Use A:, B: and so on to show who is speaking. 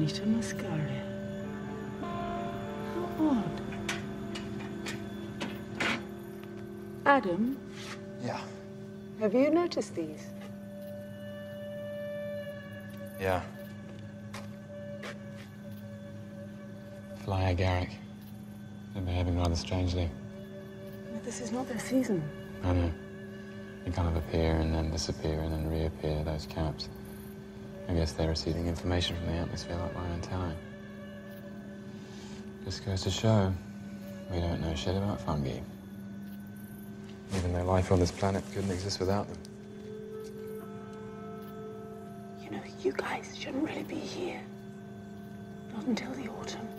A: Rita Muscaria. How odd. Adam?
B: Yeah.
A: Have you noticed these?
B: Yeah. Fly agaric. They're behaving rather strangely.
A: But this is not their season.
B: I know. They kind of appear and then disappear and then reappear, those caps. I guess they're receiving information from the atmosphere like my antennae. Just goes to show, we don't know shit about fungi. Even though life on this planet couldn't exist without them.
A: You know, you guys shouldn't really be here. Not until the autumn.